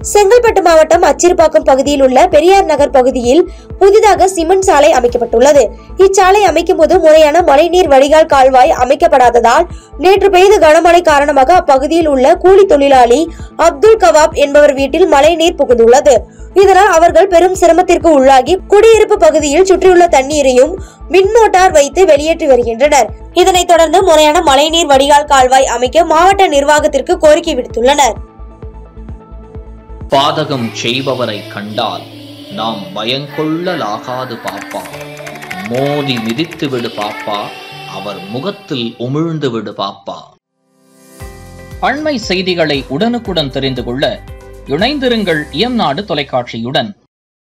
செங்கல்பட்டு மாவட்டம் அச்சிறுபாக்கம் பகுதியில் உள்ள பெரியார் நகர் பகுதியில் புதிதாக சிமெண்ட் சாலை அமைக்கப்பட்டுள்ளது. இச்சாலை அமைக்கும் போது முறையான மழைநீர் வடிகால் கால்வாய் அமைக்கப்படாததால் நேற்று பெய்த கனமழை காரணமாக அப்பகுதியில் உள்ள கூலி தொழிலாளி அப்துல் கவாப் என்பவர் வீட்டில் மழைநீர் புகுந்துள்ளது. இதனால் அவர்கள் பெரும் சிரமத்திற்கு உள்ளாகி குடியிருப்பு பகுதியில் சுற்றியுள்ள தண்ணீரையும் மின் மோட்டார் வைத்து வெளியேற்றி வருகின்றனர். இதனைத் தொடர்ந்து முறையான மழைநீர் வடிகால் கால்வாய் அமைக்க மாவட்ட நிர்வாகத்திற்கு கோரிக்கை விடுத்துள்ளனர். பாதகம் செய்பவரை கண்டால் நாம் பயங்கொள்ளலாகாது பாப்பா, மோதி மிதித்து விடு பாப்பா, அவர் முகத்தில் உமிழ்ந்து விடு பாப்பா. அண்மை செய்திகளை உடனுக்குடன் தெரிந்து கொள்ள இணைந்திருங்கள் இயம்நாடு தொலைக்காட்சியுடன்.